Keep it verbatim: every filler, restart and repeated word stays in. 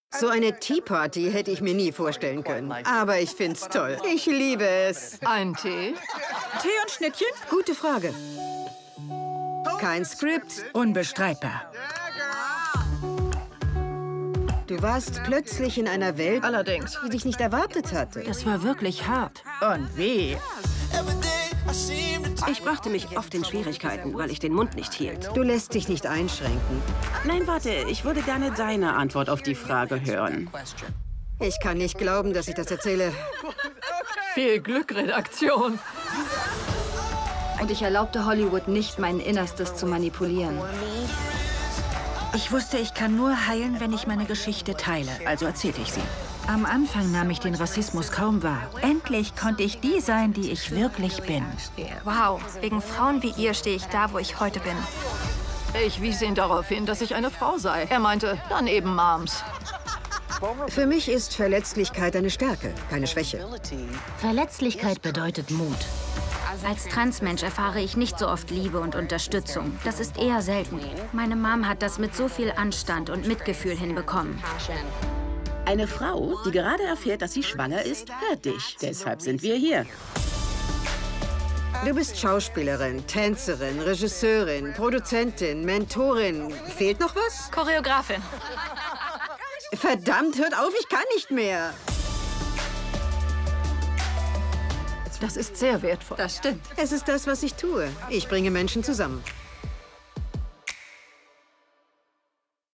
So eine Tea Party hätte ich mir nie vorstellen können. Aber ich find's toll. Ich liebe es. Ein Tee? Tee und Schnittchen? Gute Frage. Kein Skript. Unbestreitbar. Du warst plötzlich in einer Welt, Allerdings. die dich nicht erwartet hatte. Das war wirklich hart. Und weh. Ich brachte mich oft in Schwierigkeiten, weil ich den Mund nicht hielt. Du lässt dich nicht einschränken. Nein, warte, ich würde gerne deine Antwort auf die Frage hören. Ich kann nicht glauben, dass ich das erzähle. Viel Glück, Redaktion. Und ich erlaubte Hollywood nicht, mein Innerstes zu manipulieren. Ich wusste, ich kann nur heilen, wenn ich meine Geschichte teile. Also erzählte ich sie. Am Anfang nahm ich den Rassismus kaum wahr. Endlich konnte ich die sein, die ich wirklich bin. Wow, wegen Frauen wie ihr stehe ich da, wo ich heute bin. Ich wies ihn darauf hin, dass ich eine Frau sei. Er meinte, dann eben Moms. Für mich ist Verletzlichkeit eine Stärke, keine Schwäche. Verletzlichkeit bedeutet Mut. Als Transmensch erfahre ich nicht so oft Liebe und Unterstützung. Das ist eher selten. Meine Mom hat das mit so viel Anstand und Mitgefühl hinbekommen. Eine Frau, die gerade erfährt, dass sie schwanger ist, hört dich. Deshalb sind wir hier. Du bist Schauspielerin, Tänzerin, Regisseurin, Produzentin, Mentorin. Fehlt noch was? Choreografin. Verdammt, hört auf, ich kann nicht mehr. Das ist sehr wertvoll. Das stimmt. Es ist das, was ich tue. Ich bringe Menschen zusammen.